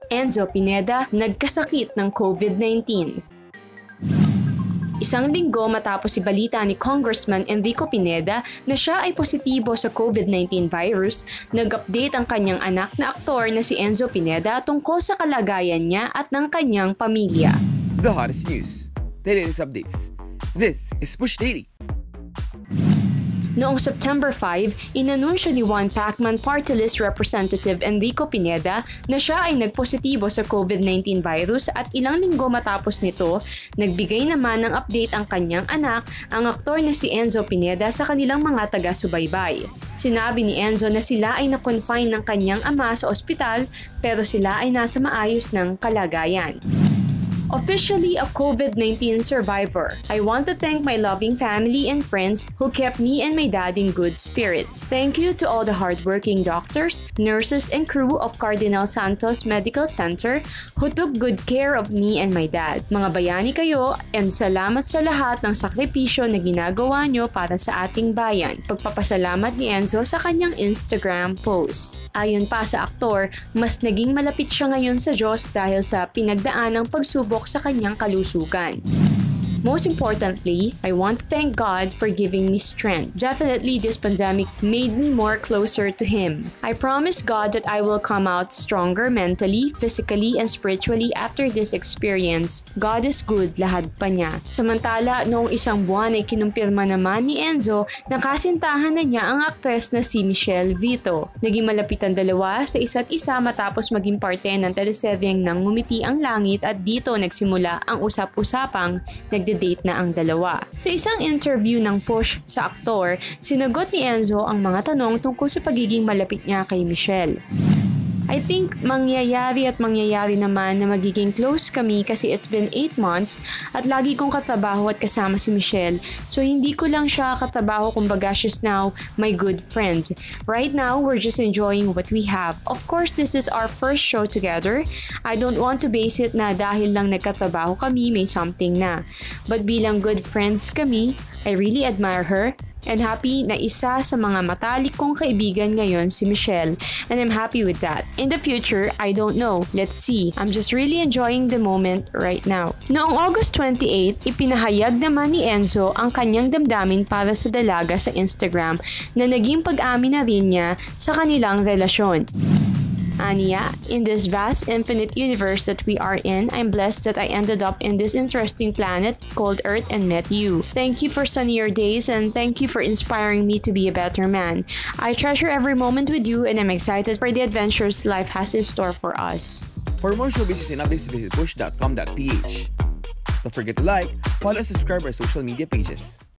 Enzo Pineda nagkasakit ng COVID-19. Isang linggo matapos ibalita ni Congressman Enrico Pineda na siya ay positibo sa COVID-19 virus, nag-update ang kanyang anak na aktor na si Enzo Pineda tungkol sa kalagayan niya at ng kanyang pamilya. The hottest news, the latest updates. This is Push Daily. Noong September 5, inanunsyo ni One Pacman Party List Representative Enrico Pineda na siya ay nagpositibo sa COVID-19 virus at ilang linggo matapos nito, nagbigay naman ng update ang kanyang anak, ang aktor na si Enzo Pineda sa kanilang mga taga-subaybay. Sinabi ni Enzo na sila ay na-confine ng kanyang ama sa ospital pero sila ay nasa maayos ng kalagayan. Officially a COVID-19 survivor, I want to thank my loving family and friends who kept me and my dad in good spirits. Thank you to all the hardworking doctors, nurses, and crew of Cardinal Santos Medical Center who took good care of me and my dad. Mga bayani kayo and salamat sa lahat ng sakripisyo na ginagawa nyo para sa ating bayan. Pagpapasalamat ni Enzo sa kanyang Instagram post. Ayon pa sa aktor, mas naging malapit siya ngayon sa Diyos dahil sa pinagdaanang pagsubok sa kanyang kalusugan. Most importantly, I want to thank God for giving me strength. Definitely, this pandemic made me more closer to Him. I promise God that I will come out stronger mentally, physically, and spiritually after this experience. God is good, lahat pa niya. Samantala, noong isang buwan ay kinumpirma naman ni Enzo na kasintahan na niya ang aktres na si Michelle Vito. Naging malapit ang dalawa sa isa't isa matapos maging parte ng teleseryeng Nang Ngumiti ang Langit at dito nagsimula ang usap-usapang nagde-date na ang dalawa. Sa isang interview ng Push sa aktor, sinagot ni Enzo ang mga tanong tungkol sa pagiging malapit niya kay Michelle. I think mangyayari naman na magiging close kami kasi it's been 8 months at lagi kong katrabaho at kasama si Michelle. So hindi ko lang siya katrabaho, kumbaga she's now my good friend. Right now, we're just enjoying what we have. Of course, this is our first show together. I don't want to base it na dahil lang nagkatrabaho kami may something na. But bilang good friends kami, I really admire her. And happy na isa sa mga matalik kong kaibigan ngayon si Michelle, and I'm happy with that. In the future, I don't know. Let's see. I'm just really enjoying the moment right now. Noong August 28, ipinahayag naman ni Enzo ang kanyang damdamin para sa dalaga sa Instagram na naging pag-amin na rin niya sa kanilang relasyon. Aniya, in this vast infinite universe that we are in, I'm blessed that I ended up in this interesting planet called Earth and met you. Thank you for sunnier days and thank you for inspiring me to be a better man. I treasure every moment with you and I'm excited for the adventures life has in store for us. For more showbiz and updates, visit push.com.ph. Don't forget to like, follow, and subscribe our social media pages.